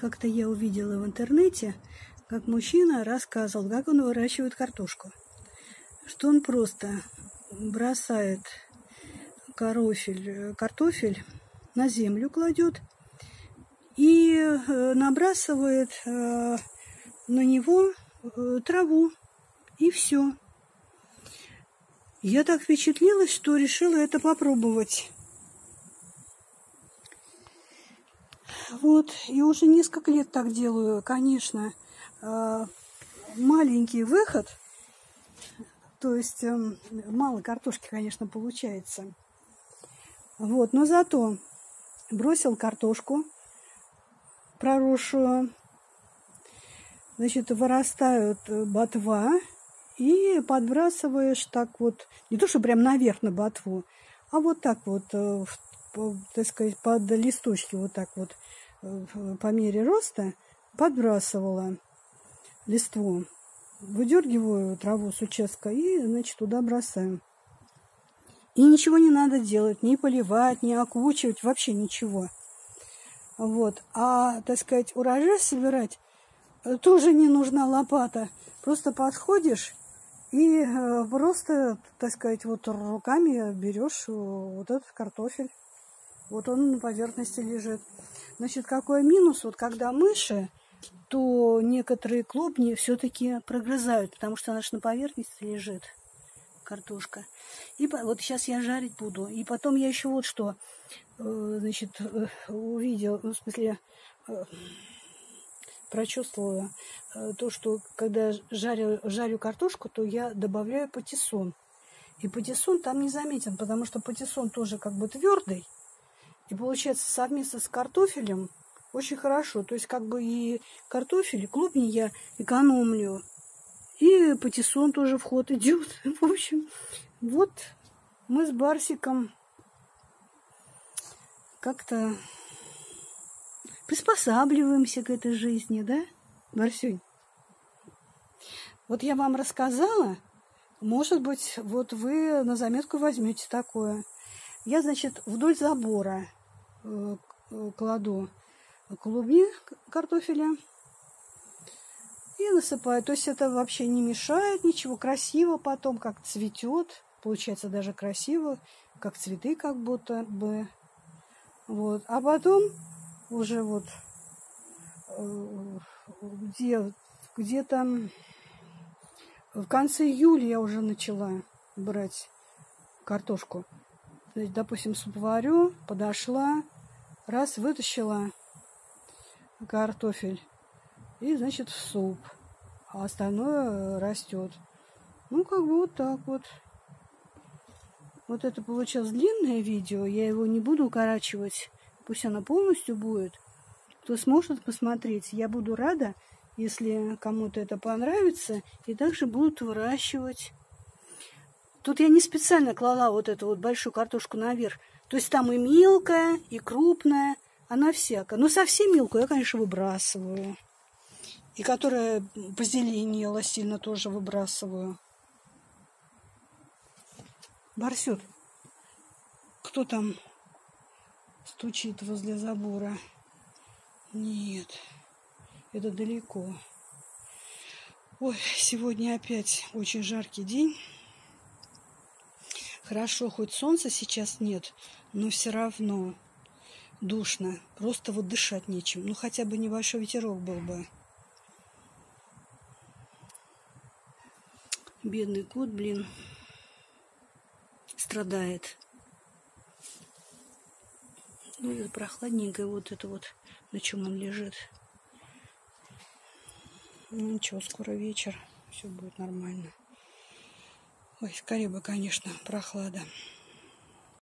Как-то я увидела в интернете, как мужчина рассказывал, как он выращивает картошку. Что он просто бросает картофель на землю кладет и набрасывает на него траву, и все. Я так впечатлилась, что решила это попробовать. Вот, и уже несколько лет так делаю, конечно. Маленький выход, то есть мало картошки, конечно, получается. Вот, но зато бросил картошку проросшую, значит, вырастают ботва, и подбрасываешь так вот, не то, что прям наверх на ботву, а вот так вот, так сказать, под листочки вот так вот по мере роста подбрасывала листву. Выдергиваю траву с участка и, значит, туда бросаю. И ничего не надо делать, ни поливать, ни окучивать, вообще ничего. Вот. А, так сказать, урожай собирать тоже не нужна лопата. Просто подходишь и просто, так сказать, вот руками берешь вот этот картофель. Вот он на поверхности лежит. Значит, какой минус? Вот когда мыши, то некоторые клубни все-таки прогрызают, потому что она же на поверхности лежит, картошка. И вот сейчас я жарить буду. И потом я еще вот что, значит, увидела, ну, в смысле, прочувствовала то, что когда жарю картошку, то я добавляю патиссон. И патиссон там не заметен, потому что патиссон тоже как бы твердый. И получается совместно с картофелем очень хорошо. То есть как бы и картофель, и клубни я экономлю. И патиссон тоже в ход идет. В общем, вот мы с Барсиком как-то приспосабливаемся к этой жизни, да, Барсюнь? Вот я вам рассказала, может быть, вот вы на заметку возьмете такое. Я, значит, вдоль забора кладу клубни картофеля и насыпаю. То есть это вообще не мешает ничего. Красиво потом, как цветет. Получается даже красиво, как цветы как будто бы. Вот. А потом уже вот где-то в конце июля я уже начала брать картошку. Значит, допустим, суп варю, подошла, раз, вытащила картофель и, значит, в суп, а остальное растет. Ну, как бы вот так вот. Вот это получилось длинное видео, я его не буду укорачивать, пусть оно полностью будет. Кто сможет посмотреть, я буду рада, если кому-то это понравится, и также будут выращивать. Тут я не специально клала вот эту вот большую картошку наверх. То есть там и мелкая, и крупная, она всякая. Но совсем мелкую я, конечно, выбрасываю. И которая позеленела сильно, тоже выбрасываю. Барсют, кто там стучит возле забора? Нет, это далеко. Ой, сегодня опять очень жаркий день. Хорошо, хоть солнца сейчас нет, но все равно душно. Просто вот дышать нечем. Ну, хотя бы небольшой ветерок был бы. Бедный кот, блин, страдает. Ну, это прохладненькое, вот это вот, на чем он лежит. Ну, ничего, скоро вечер, все будет нормально. Ой, скорее бы, конечно, прохлада.